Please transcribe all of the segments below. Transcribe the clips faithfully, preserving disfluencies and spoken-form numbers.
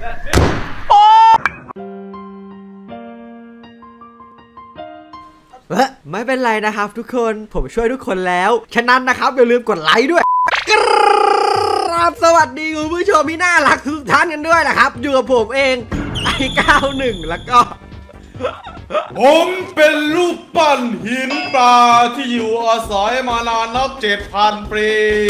ไม่เป็นไรนะครับทุกคนผมช่วยทุกคนแล้วฉะนั้นนะครับอย่าลืมกดไลค์ด้วยครับสวัสดีคุณผู้ชมที่น่ารักทุกท่านกันด้วยนะครับอยู่กับผมเองไอ้เก้าหนึ่งแล้วก็ผมเป็นรูปปั้นหินปลาที่อยู่อาศัยมานานนับเจ็ดพันปี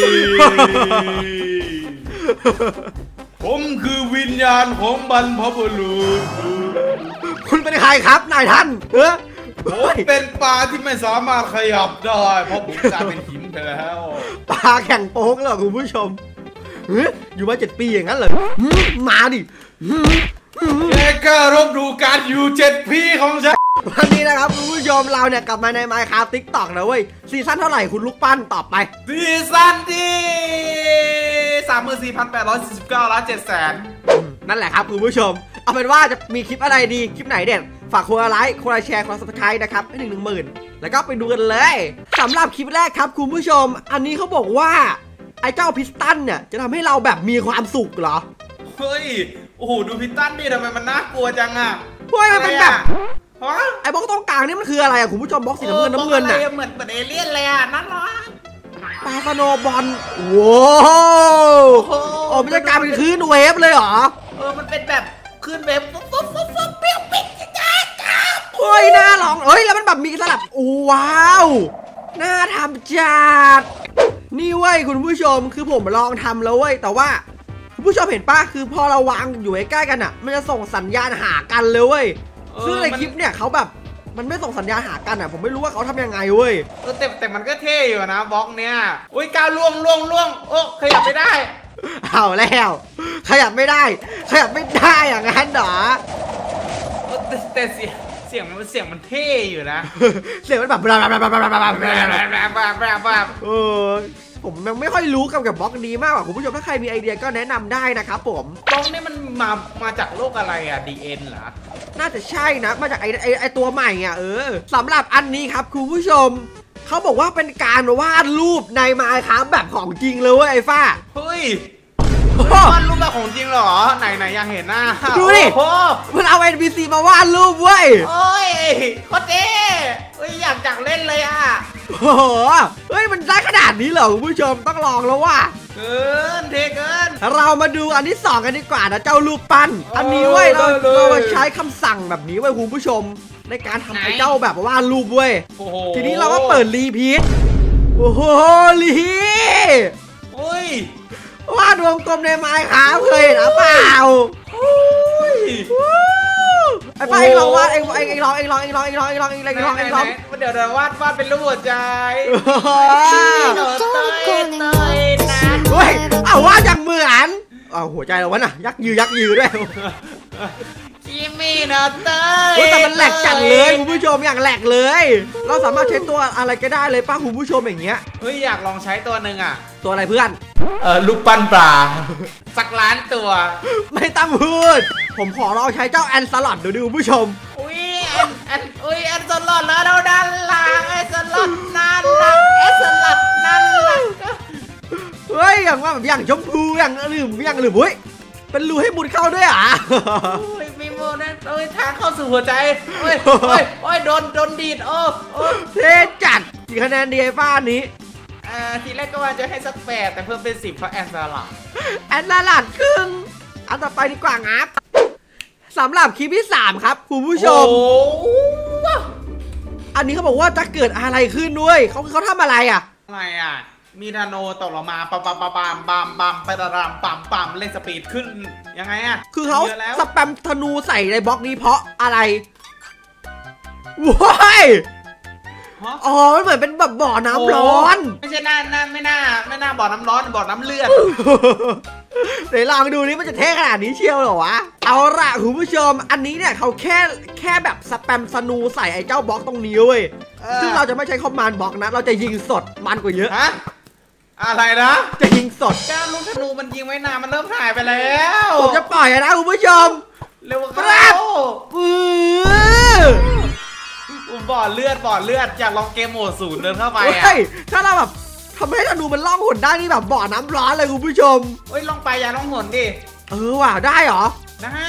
ผมคือวิญญาณของบรรพบุรุษคุณเป็นใครครับนายท่านเออผมเป็นปลาที่ไม่สามารถขยับได้เพราะผมกลายเป็นหินไปแล้วปลาแข่งโป๊กเหรอคุณผู้ชมอยู่มาเจ็ดปีอย่างนั้นเหรอมาดิแกก็รบดูการอยู่เจ็ดปีของฉันวันนี้นะครับคุณผู้ชมเราเนี่ยกลับมาใน Minecraft TikTok นะเว้ยซีซั่นเท่าไหร่คุณลูกปั้นตอบไปซีซั่นที่สามหมื่นสี่พันแปดร้อยสี่สิบเก้าล้านเจ็ดแสนนั่นแหละครับคุณผู้ชมเอาเป็นว่าจะมีคลิปอะไรดีคลิปไหนเด่นฝากคนละไลค์คนละแชร์คนละซับสไครต์นะครับให้ถึงหนึ่งหมื่นแล้วก็ไปดูกันเลยสำหรับคลิปแรกครับคุณผู้ชมอันนี้เขาบอกว่าไอ้เจ้าพิสตันเนี่ยจะทำให้เราแบบมีความสุขเหรอเฮ้ยโอ้โหดูพิสตันดิทำไมมันน่ากลัวจังอ่ะเฮ้ยมันเป็นแบบไอ้บล็อกตรงกลางนี่มันคืออะไรอ่ะคุณผู้ชมบล็อกสีน้ำเงินน้ำเงินน่ะเหมือนเหมือนเอเลี่ยนเลยอ่ะนั่นหรอปลาสโนบอลว้าวโอ้มันจะกลายเป็นคลื่นเวฟเลยเหรอเออมันเป็นแบบคลื่นเวฟปุ๊บปุ๊บปุ๊บปุ๊บเปี้ยวปิ๊กจ้าจ้าเฮ้ยน่าลองเฮ้ยแล้วมันแบบมีสลับว้าวน่าทำจัดนี่เว้ยคุณผู้ชมคือผมลองทำแล้วเว้ยแต่ว่าคุณผู้ชมเห็นป่ะคือพอเราวางอยู่ใกล้ๆกันอ่ะมันจะส่งสัญญาณหากันเลยเว้ยซึ่งในคลิปเนี่ยเขาแบบมันไม่ส่งสัญญาณหากันอ่ะผมไม่รู้ว่าเขาทำยังไงเว้ยเออแต่แต่มันก็เท่อยู่นะบล็อกเนี้ยอุ้ยก้าวล่วงล่วงล่วงโอ้ขยับไม่ได้เอาแล้วขยับไม่ได้ขยับไม่ได้อย่างนั้นเหรอแต่เสียงเสียงมันเสียงมันเท่อยู่นะเสียงมันแบบแบบแบบแบบแบบแบบแบบเออผมยังไม่ค่อยรู้กับกับบล็อกนี้มากกว่าคุณผู้ชมถ้าใครมีไอเดียก็แนะนำได้นะครับผมบล็อกนี้มันมามาจากโลกอะไรอ่ะ ดี เอ็น เหรอน่าจะใช่นะมาจากไอไอไอตัวใหม่อ่ะเออสำหรับอันนี้ครับคุณผู้ชมเขาบอกว่าเป็นการวาดรูปใน Minecraft แบบของจริงเลยเว้ยไอ้ฟ้าเฮ้ยวาดรูปแบบของจริงเหรอไหนไหนยังเห็นหน้าดูดิมันเอา เอ็น พี ซี มาวาดรูปเว้ยโอ้ยโคตรเท่เฮ้ยอยากจังเล่นเลยอ่ะโอ้โหเฮ้ยมันได้ขนาดนี้เหรอคุณผู้ชมต้องลองแล้วว่ะเกินเท่เกินเรามาดูอันที่สองกันดีกว่านะเจ้ารูปปั้นอันนี้เว้ยเราเรามาใช้คำสั่งแบบนี้เว้ยคุณผู้ชมในการทำไอ้เจ้าแบบวาดรูปเว้ยทีนี้เราก็เปิดรีพีทโอ้โหรีอุ้ยวาดวงกลมในไม้ขาเคยนะเปล่าไอ้ป้าเองลองวาดเองเองเองลองเองลองเองลองเองลองเองลองเองลองเองลองเองลองเดี๋ยวเดี๋ยววาดวาดเป็นรูปหัวใจหนูเตยเตยนะเฮ้ยเอาวาดอย่างเหมือนเอาหัวใจเราวะน่ะยักยือยักยือด้วยคิมี่นะเตยแต่มันแหลกจัดเลยคุณผู้ชมอย่างแหลกเลยเราสามารถใช้ตัวอะไรก็ได้เลยป้าคุณผู้ชมอย่างเงี้ยเฮ้ยอยากลองใช้ตัวหนึ่งอ่ะตัวอะไรเพื่อนเออลูกปั้นปลาสักล้านตัวไม่ต้องพูดผมขอลองใช้เจ้าแอนสลัดดูดิคุณผู้ชมอุ้ยแอนแอนอุ้ยแอนสลัดแล้วเราด้านหลังแอนสลัดนั่นหลังแอนสลัดนั่นหลังเฮ้ยอย่างว่าแบบอย่างชมพูอย่างหรืออย่างหรือบุ้ยเป็นรูให้มุดเข้าด้วยอ่ะโอ้ยมีมุดนะโอ้ยทางเข้าสู่หัวใจโอ้ยโอ้ยโอ้ยโดนโดนดีดโอ้โอ้เท่จัดกี่คะแนนดีไอ้ฟ้านี้อ่าทีแรกก็ว่าจะให้สักแปดแต่เพิ่มเป็นสิบเพราะแอนสลัดแอนสลัดครึ่งอันต่อไปดีกว่างับสำหรับคลิปที่สามครับคุณผู้ชมอันนี้เขาบอกว่าจะเกิดอะไรขึ้นด้วยเขาเขาทำอะไรอ่ะอะไรอ่ะมีธนูตกลงมาปั๊มปั๊มปั๊มปั๊มปั๊มปั๊มไปตะรำปั๊มปั๊มเล่นสปีดขึ้นยังไงอ่ะคือเขาสแปมธนูใส่ในบล็อกนี้เพราะอะไรว้ายอ๋อมันเหมือนเป็นแบบบ่อน้ำร้อนไม่ใช่หน้าหน้าไม่น่าไม่น่าบ่อน้ำร้อนบ่อน้ำเลือดเดี๋ยวลองดูนี่มันจะเท่ขนาดนี้เชียวเหรอวะเอาละคุณผู้ชมอันนี้เนี่ยเขาแค่แค่แบบสแปมธนูใส่ไอ้เจ้าบล็อกตรงนี้เว้ยซึ่งเราจะไม่ใช้คอมมานด์บล็อกนะเราจะยิงสดมันกว่าเยอะอะไรนะจะยิงสดก้าลูกธนูมันยิงไว้นานมันเริ่มหายไปแล้วผมจะปล่อยนะคุณผู้ชมเร็วครับอือบ่อเลือดบ่อเลือดอยากลองเกมโหมดศูนย์เดินเข้าไปอ่ะถ้าเราแบบทำให้ธนูมันล่องหนได้นี่แบบบ่อน้ำร้อนเลยคุณผู้ชมเฮ้ยลองไปอย่าลองหนดิเออว่ะได้เหรอได้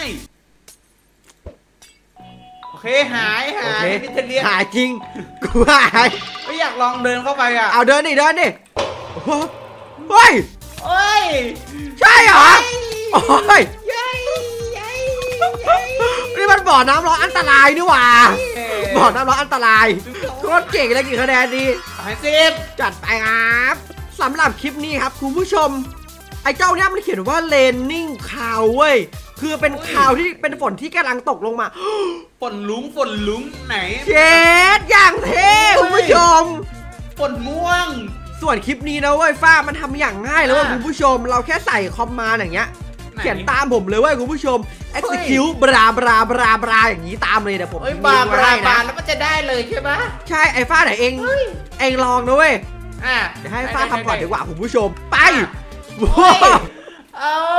โอเคหายหาโอย เคมิเทเลียนหายจริงกูหายไม่อยากลองเดินเข้าไปอ่ะเอาเดินดิเดินดิโอ้โหเฮ้ยโอ้ยใช่เหรอโอ้ยยัยยัยนี่มันบ่อน้ำร้อนอันตรายนี่หว่าบ่อน้ำร้อนอันตรายโคตรเก่งเลยกี่คะแนนดีหายสิบจัดไปครับสำหรับคลิปนี้ครับคุณผู้ชมไอ้เจ้าเนี้ยมันเขียนว่าเลนนิ่งคาวเว้ยคือเป็นคาวที่เป็นฝนที่กำลังตกลงมาฝนลุ้งฝนลุ้งไหนเจ็ดอย่างเท่คุณผู้ชมฝนม่วงส่วนคลิปนี้นะเว้ยฟ้ามันทำอย่างง่ายเลยเว้ยอ่าคุณผู้ชมเราแค่ใส่คอมมานด์อย่างเงี้ยไหนเขียนตามผมเลยเว้ยคุณผู้ชม execute บราบราบราบราอย่างนี้ตามเลยเดี๋ยวผมเอ้ยมีบาไว้บาให้บานะแล้วมันจะได้เลยใช่ปะใช่ไอ้ฟ้าไหนเองเองลองนะเว้ยอ่ะเดี๋ยวให้ฟ้าทำก่อนดีกว่าคุณผู้ชมไปเฮ้ยเอา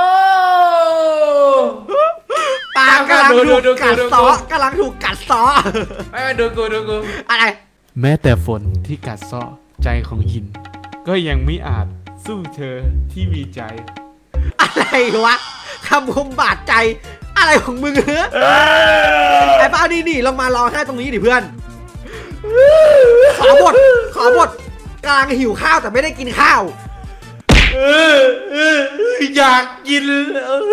ปากกำลังดูถูกดูกัดดูดูซ้อกำลังถูกกัดซ้อไม่มาดูกูดูกูอะไรแม้แต่ฝนที่กัดเซาะใจของหิน ก็ยังไม่อาจสู้เธอที่มีใจอะไรวะคำคมบาดใจ อะไรของมึงเหรอไอ้ป้านี่นี่ลงมาร้องไห้ตรงนี้ดิเพื่อน ขอบทขอบทกำลังหิวข้าวแต่ไม่ได้กินข้าวเออเอออยากกินเออ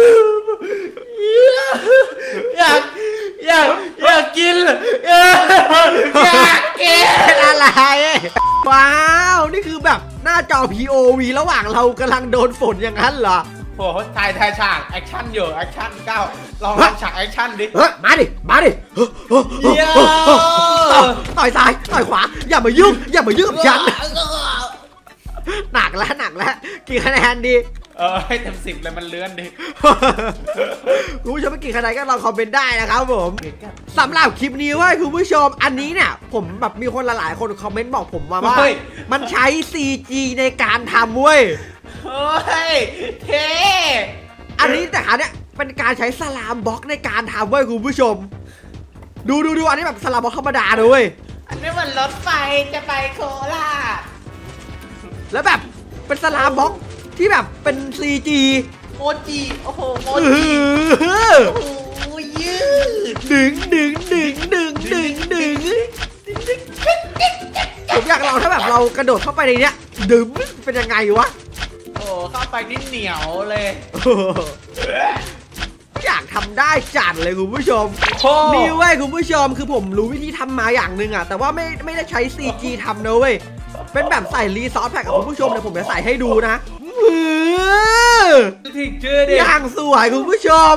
อยากอยากอยากกินเอออยากกินเป็นอะไร ว้าว นี่คือแบบหน้าจอ พี โอ วี ระหว่างเรากำลังโดนฝนอย่างนั้นเหรอโอ้โหถ่ายถ่ายฉากแอคชั่นอยู่แอคชั่นก้าวลองทำฉากแอคชั่นดิเฮ้ยมาดิ มาดิเดี๋ยวต่อยซ้าย ต่อยขวา อย่ามายุ่ง อย่ามายุ่งกับฉัน หนักแล้วหนักแล้ว กี่คะแนนดีเออให้เต็มสิบเลยมันเลื่อนดิคุณผู้ชมไม่กี่คะแนนก็ลองคอมเมนต์ได้นะครับผมสำหรับคลิปนี้เว้ยคุณผู้ชมอันนี้เนี่ยผมแบบมีคนหลายๆคนคอมเมนต์บอกผมมาว่าเฮ้ยมันใช้ ซี จี ในการทำเว้ยเฮ้ยเท่อันนี้แต่อันเนี้ยเป็นการใช้สลามบล็อกในการทำเว้ยคุณผู้ชม ดูดูดูอันนี้แบบสลามบล็อกธรรมดาเลยเว้ยอันนี้มันรถไฟจะไปโคราชแล้วแบบเป็นสลามบล็อกที่แบบเป็น ซี จีโมจิโอ้โหโมอื้อจิหือโอ้โหยืดดึงดึงดึงดึงดึงดึงผมอยากลองถ้าแบบเรากระโดดเข้าไปในเนี้ยดึงเป็นยังไงวะโอ้เข้าไปนี่เหนียวเลยอยากทำได้จัดเลยคุณผู้ชมโอ้นี่เว้ยคุณผู้ชมคือผมรู้วิธีทำมาอย่างหนึ่งอะแต่ว่าไม่ไม่ได้ใช้ ซี จี ทำนะเว้ยเป็นแบบใส่รีซอสแพ็กกับคุณผู้ชมเดี๋ยวผมจะใส่ให้ดูนะอื้อถึงเจอดิอย่างสวยคุณผู้ชม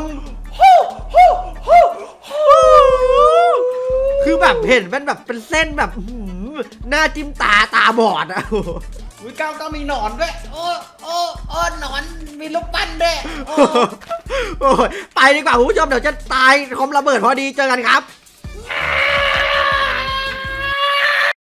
คือแบบเห็นมันแบบเป็นเส้นแบบอื้อหือหน้าจิ้มตาตาบอดอะวิก้าวก็มีหนอนด้วยโอ้โอ้โอ้หนอนมีลูกปั้นด้วยโอ้โอ้ยไปดีกว่าคุณผู้ชมเดี๋ยวจะตายคอมระเบิดพอดีเจอกันครับ